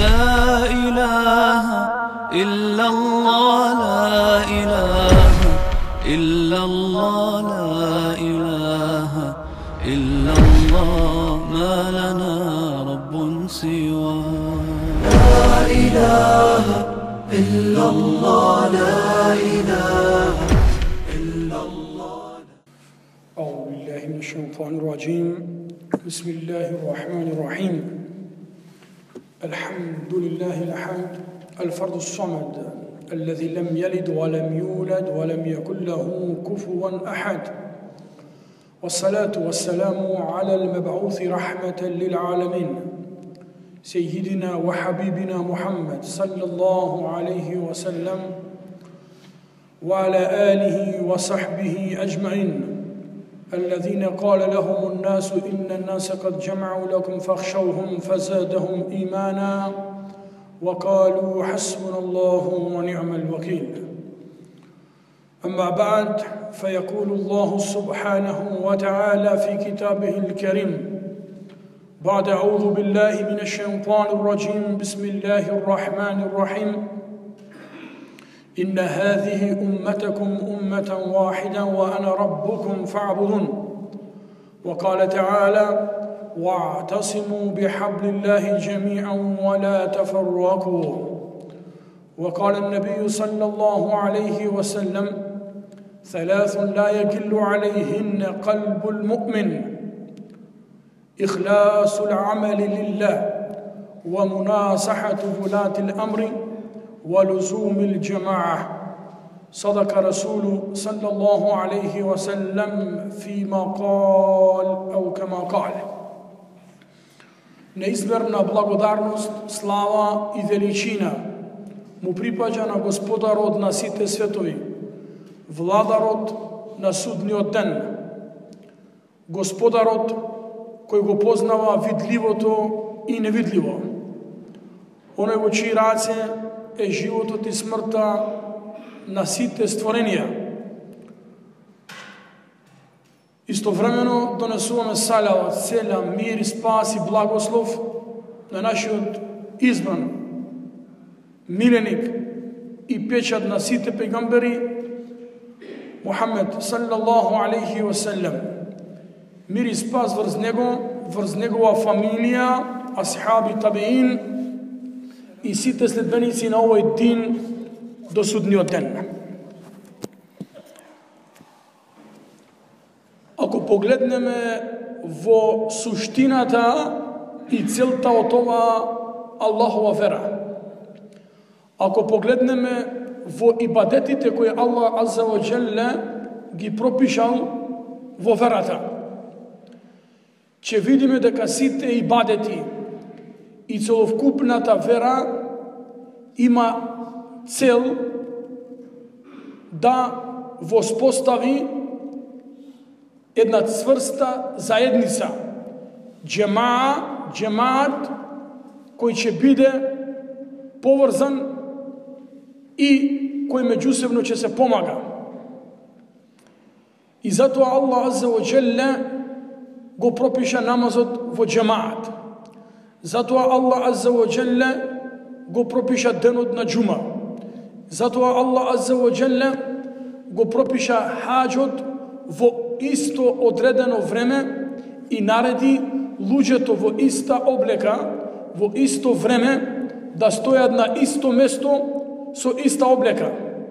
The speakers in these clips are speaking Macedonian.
لا إله إلا الله لا إله إلا الله لا إله إلا الله ما لنا رب سواه لا إله إلا الله لا إله إلا الله. أعوذ بالله من الشيطان الرجيم. بسم الله الرحمن الرحيم. الحمد لله الأحد الفرد الصمد الذي لم يلد ولم يولد ولم يكن له كفوا أحد، والصلاة والسلام على المبعوث رحمة للعالمين سيدنا وحبيبنا محمد صلى الله عليه وسلم وعلى آله وصحبه أجمعين الذين قال لهم الناس إن الناس قد جمعوا لكم فاخشوهم فزادهم إيمانا وقالوا حسبنا الله ونعم الوكيل. أما بعد، فيقول الله سبحانه وتعالى في كتابه الكريم بعد أعوذ بالله من الشيطان الرجيم بسم الله الرحمن الرحيم: إن هذه أمتكم أمة واحدة وأنا ربكم فاعبدون. وقال تعالى: واعتصموا بحبل الله جميعا ولا تفرقوا. وقال النبي صلى الله عليه وسلم: ثلاث لا يكل عليهن قلب المؤمن: إخلاص العمل لله، ومناصحة ولاة الأمر، ولزوم الجماعة. صدق رسول صلى الله عليه وسلم فيما قال أو كما قال. Neizmerna blagodarnost, slava i veličina mu pripada na Gospodarot na site svetovi, Vladarot na sudniот ден, Господарот кој го познава видливото и невидливо, оној во чии раце е животот и смртта на сите створенија. Истовремено донесуваме салават, селам, мир и спас и благослов на нашиот избран миленик и печат на сите пегамбери Мухаммед саллаллаху алейхи ва саллям. Мир и спас врз него, врз негова фамилија, асхаби табиин и сите следбеници на овој дин до судниот ден. Ако погледнеме во суштината и целта од ова Аллахова вера, ако погледнеме во ибадетите кои Аллах азза ва джелле ги пропишал во верата, ќе видиме дека сите ибадети и целокупната вера има цел да воспостави една цврста заедница, джемаат кој ќе биде поврзан и кој меѓусебно ќе се помага. И затоа Аллах азза ва джелле го пропиша намазот во джемаат. Затоа Аллах азза ва джелле го пропиша денот на џума. Затоа Аллах азза ва джелле го пропиша хаџот во исто одредено време и нареди луѓето во иста облека, во исто време да стојат на исто место со иста облека.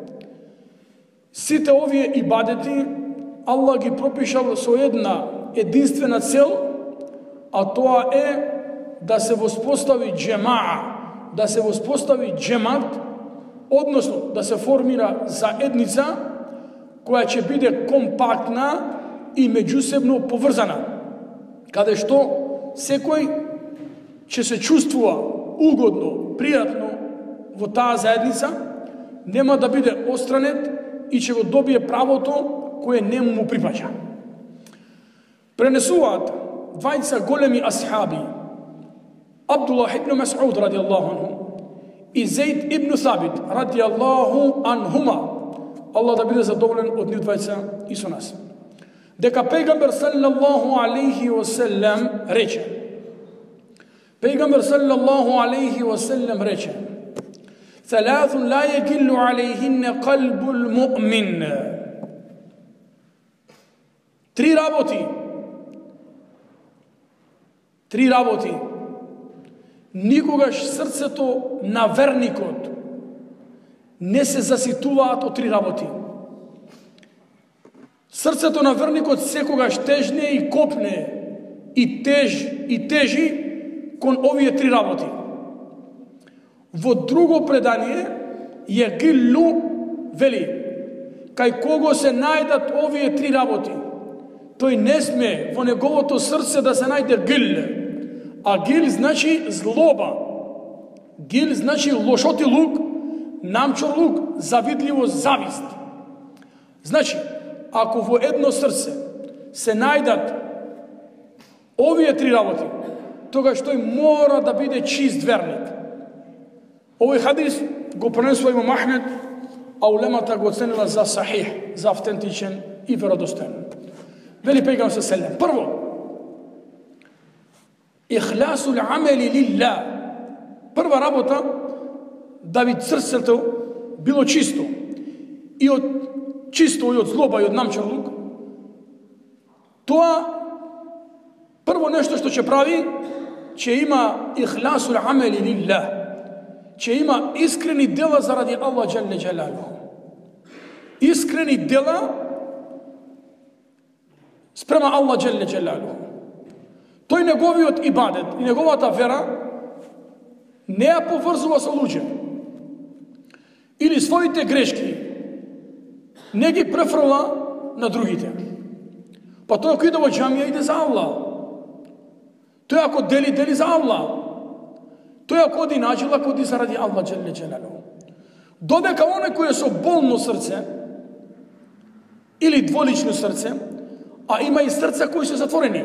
Сите овие ибадети Аллах ги пропишал со една единствена цел, а тоа е да се воспостави джемаа, да се воспостави джемат, односно да се формира заедница која ќе биде компактна и меѓусебно поврзана, каде што секој ќе се чувствува угодно, пријатно во таа заедница, нема да биде остранет и ќе го добие правото кое не му припаѓа. Пренесуваат двајца големи асхаби, Абдуллах ибн Мас'уд радијаллаху анху и Зейд ибн Сабит радијаллаху анхума, Аллах да биде задоволен од нив двајца и со нас, дека пегамбер саллаллаху алейхи ва саллам рече: Pejgamber sallallahu alaihi wasallam reče: Thalathun la yegillu alejhinne qalbul mu'min. 3 работи никогаш срцето на верникот не се заситуваат од 3 работи. Срцето на верникот секогаш тежне и копне и тежи кон овие 3 работи. Во друго предание е гиллу вели: кај кого се најдат овие 3 работи, тој не сме во неговото срце да се најде гил. А гил значи злоба. Гил значи лошотилук, намчорлук, завидливост, завист. Значи, ако во едно срце се најдат овие 3 работи, тогаш тој мора да биде чист верник. Овој хадис го пренесува Имам Ахмед, а улемата го оценила за сахих, за автентичен и веродостоен. Вели пегамбер селем: прво, ихласул амели лилlah. Прва работа да би срцето било чисто и од злоба и од намчарлук. Тоа прво нешто што ќе прави, ќе има ихласул амели лилlah, ќе има искрени дела заради Аллах џелле џелалуху. Искрени дела спрема Аллах џелле џелалуху. Тој неговиот ибадет и неговата вера не ја поврзува со луѓе или своите грешки не ги префрла на другите. Па тој ако иде во џамија, иде за Аллах. Тој ако дели за Аллах. Тој ако оди наџила, оди заради Аллах џелле џелалуху. Додека оној кој е со болно срце или дволично срце, а има и срца кои се затворени.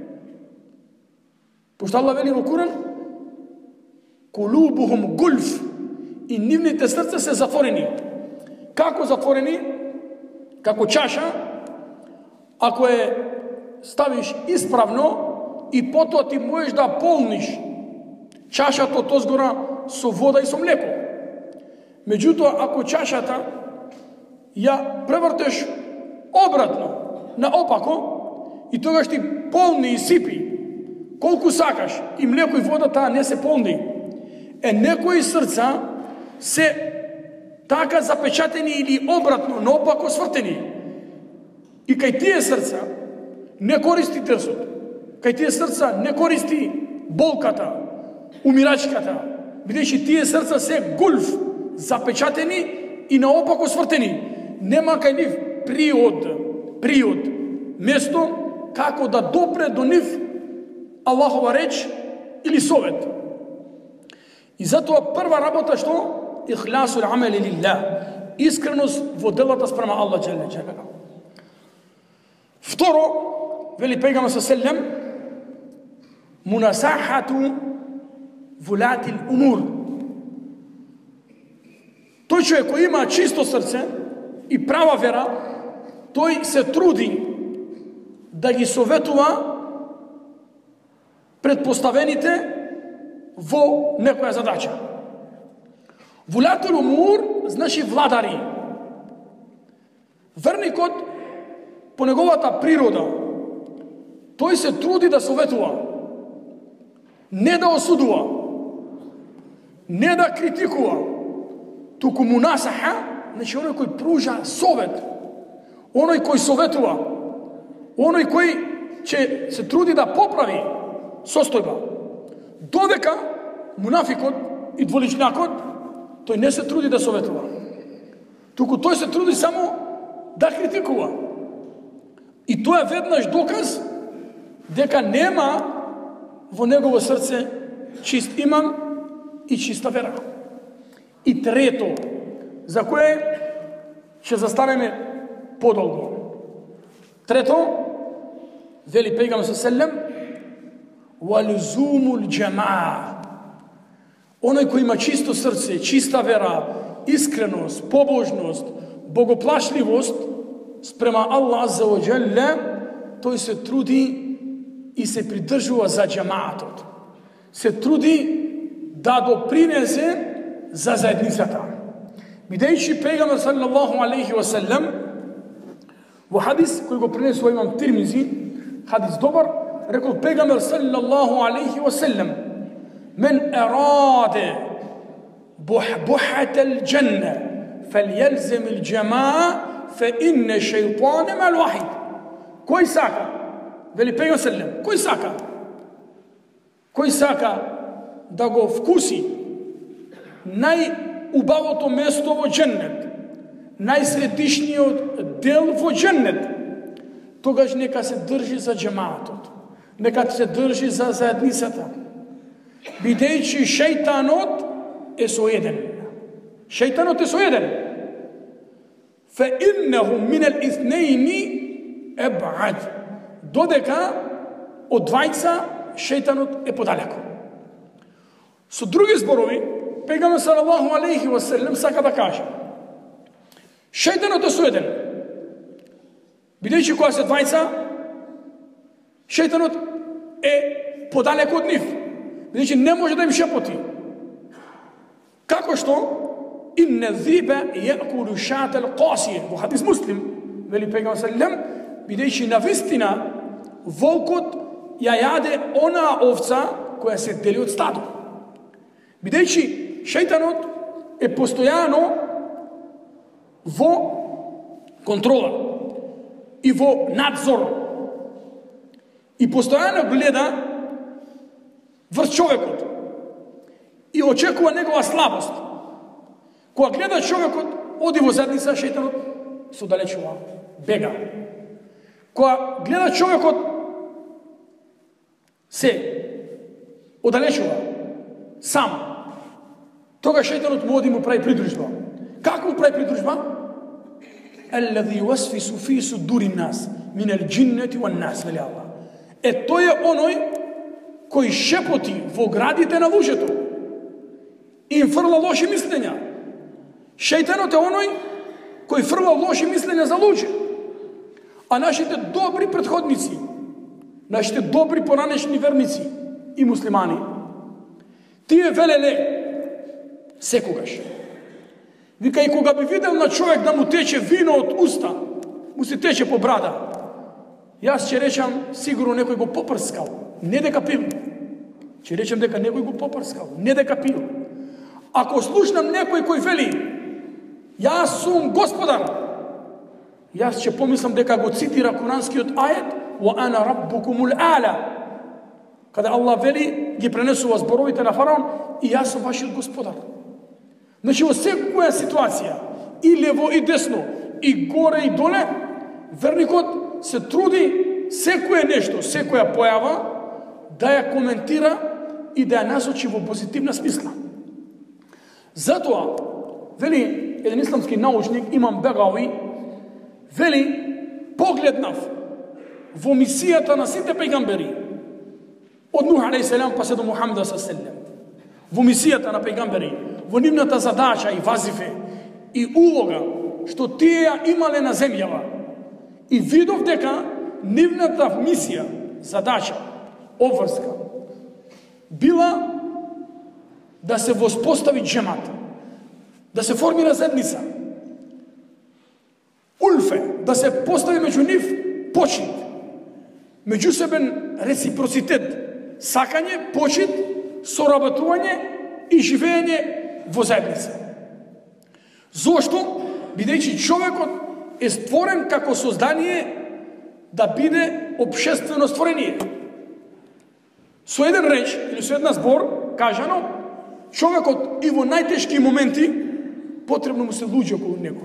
Пошто Аллах вели во Куран: кулубухум гульф, и нивните срца се затворени. Како затворени? Како чаша, ако е ставиш исправно и потоа ти можеш да полниш чашата од озгора со вода и со млеко. Меѓутоа, ако чашата ја превртеш обратно, наопако, и тогаш ти полни и сипи колку сакаш и млеко и вода, таа не се полни. Некои срца се така запечатени или обратно, наопако свртени. И кај тие срца не користи трсот. Кај тие срца не користи болката, умирачката, бидејќи тие срца се гульф, запечатени и наопако свртени. Нема кај нив приод, место како да допре до нив Аллахова реч или совет. И затоа прва работа што? Ихласул амели лилlah. Искреност во делата спрема Аллах џелле џелалуху. Второ, вели пегамбер селлем: мунасахату вулатил умур. Тој човек кој има чисто срце и права вера, тој се труди да ги советува предпоставените во некоја задача. Вулатул умур значи владари. Верникот по неговата природа тој се труди да советува, не да осудува, не да критикува, туку мунасаха, значи оној кој пружа совет, оној кој советува, оној кој ќе се труди да поправи состојба. Додека мунафикот и дволичнакот, тој не се труди да советува, туку тој се труди само да критикува. И тоа е веднаш доказ дека нема во негово срце чист иман и чиста вера. И трето, за кое ќе застанеме подолго. Трето, вели пегамбер селлем: валзумул џамаа. Оној кој има чисто срце, чиста вера, искреност, побожност, богоплашливост спрема Аллах азза ва џелле, тој се труди и се придржува за џамаатот. се труди да допринесе за заедницата. Бидејќи пегамбер саллаллаху алейхи ва саллем во хадис кој го пренесува имам Тирмизи, хадис добар, рекол пегамбер саллаллаху алейхи ва саллем: "Мен араде бухбухат аль-джанна фалјалзим аль-џамаа фа инна шејтана мал вахид." Кој сака, вели пегамбер саллем, кој сака да го вкуси најубавото место во дженнет, најсветишниот дел во дженнет, тогаш нека се држи за џемаатот, нека се држи за заедницата, бидејќи шејтанот е соеден. Шејтанот е соеден. Фа иннаху мин ал-итhnейни аб'ад. Додека од двајца шејтанот е подалеку. Со други зборови, пегамбер салаллаху алейхи ва саллем сака да каже: шејтанот е соеден. Бидејќи кога се двајца, шејтанот е подалеку од нив. Бидејќи не може да им шепоти. Како што инна зиба јакулу шатал қасија. Во хадис Муслим, вели пегамбер саллем, бидејќи навистина волкот ја јаде она овца која се дели од стадо. Бидејќи шејтанот е постојано во контрола и во надзор и постојано гледа врз човекот и очекува негова слабост. Кога гледа човекот, оди во задница, шејтанот се оддалечува, бега. Кога гледа човекот, се оддалечува сам, тога шејтанот му оди му прави придружба. Како му прави придружба? Аллади ювасвису фи судури нас мин ал-џиннати ван нас, вели Аллах. Тој е оној кој шепоти во градите на луѓето и им фрла лоши мислења. Шејтанот е оној кој фрла лоши мислења за луѓе. А нашите добри претходници, нашите добри поранешни верници и муслимани, тие велеле секогаш. Вика, и кога би видел на човек да му тече вино од уста, му се тече по брада, јас ќе речам сигурно некој го попрскал, не дека пил. Ќе речам дека некој го попрскал, не дека пил. Ако слушнам некој кој вели јас сум господар, јас ќе помислам дека го цитира куранскиот ајет "Ва ана раббукумул а'ла", каде Аллах вели, ги пренесува зборовите на фараон, и јас сум вашиот господар. Значи во секоја ситуација, и лево и десно, и горе и доле, верникот се труди секое нешто, секоја појава да ја коментира и да ја насочи во позитивна смисла. Затоа, вели еден исламски научник, имам Бегауи, вели, погледнав во мисијата на сите пејгамбери, од Нух алейхиссалам па се до Мухамед саллаллаху, во мисијата на пејгамбери, во нивната задача и вазифе и улога што тие ја имале на земјава, и видов дека нивната мисија, задача, обврска била да се воспостави џемат, да се формира заедница, ульфе, да се постави меѓу нив почит, меѓусебен реципроцитет, сакање, почит, соработување и живење во заедница. Зошто? Бидејќи човекот е створен како создание да биде општествено створение. Со еден реч или со една збор кажано, човекот и во најтешки моменти потребно му се луѓе околу него.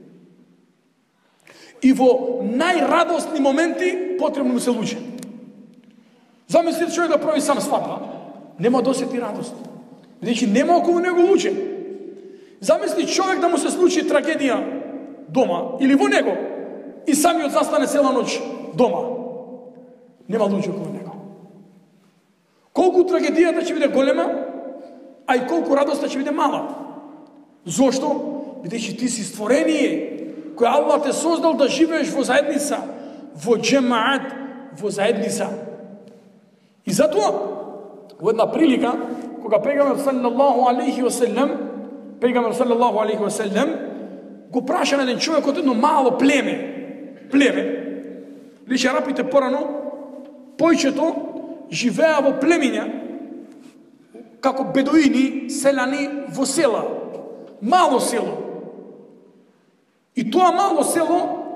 И во најрадосни моменти потребно му се луѓе. Замислите човек да прави сам свадба, нема да осети радост. Бидејќи нема околу него луѓе. Замисли човек да му се случи трагедија дома или во него и самиот застане цела ноќ дома. Нема луѓе околу него. Колку трагедијата ќе биде голема, а и колку радоста ќе биде мала. Зошто? Бидејќи ти си створение кој Аллах те создал да живееш во заедница, во џемаат, во заедница. И затоа Во една прилика, кога пегамер саллаллаху алейхи ва селлем, го праша на еден човек од едно мало племе. Личи арапите порано, појчето живеа во племиња, како бедуини, селани во села. Мало село. И тоа мало село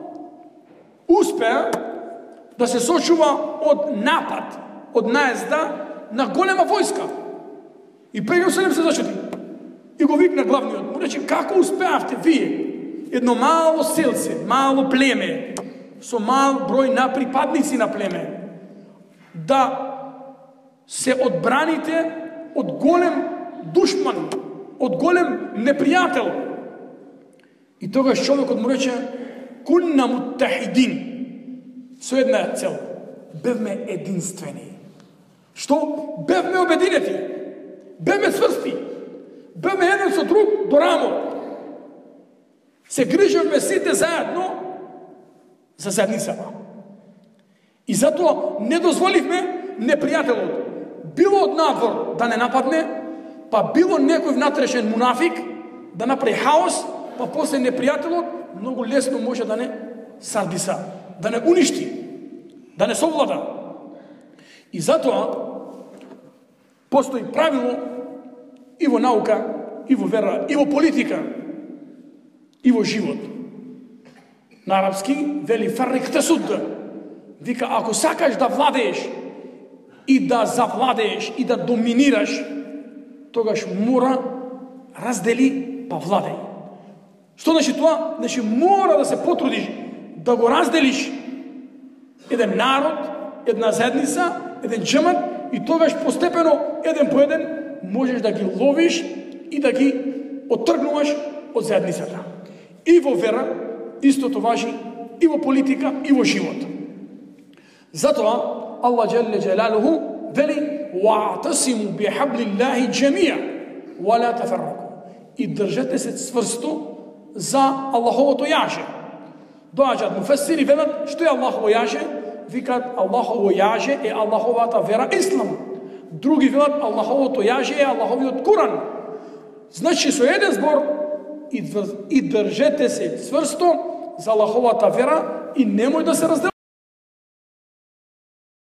успеа да се сочува од напад, од наезда на голема војска. И пегамер саллаллаху се зачути. И го викна главниот. Му рече, како успеавте вие? Едно мало селце, мало племе, со мал број на припадници на племе, да се одбраните од голем душман, од голем непријател. И тогаш човекот му рече, кунна муттахидин, со една цел, бевме единствени. Што? Бевме обединети, бевме цврсти, бевме еден со друг до рамо. Се грижевме сите заедно за заедницата. И затоа не дозволивме непријателот, било од надвор да не нападне, па било некој внатрешен мунафик да направи хаос, па после непријателот многу лесно може да не сардиса, да не уништи, да не совлада. И затоа постои правило и во наука, и во вера, и во политика, и во живот. На арапски вели фаррик тасуд. Вика, ако сакаш да владееш и да завладееш и да доминираш, тогаш мора раздели па владеј. Што значи тоа? Значи мора да се потрудиш да го разделиш еден народ, една заедница, еден џемат, и тогаш постепено еден по еден можеш да ги ловиш и да ги оттргнуваш од заедницата. И во вера истото важи, и во политика, и во живот. Затоа Allah Jalla Jalaluhu veli wa'tasimu bihablillahi jami'a wa la tafarraqu. И држете се цврсто за Аллаховото јаже. Доаѓаат муфесири велат што е Аллахово јаже? Викаат Аллахово јаже е Аллаховата вера ислам. Други велат Аллаховото јаже е Аллаховиот Куран. Значи со еден збор и држете се цврсто за Аллаховата вера и немој да се разделите.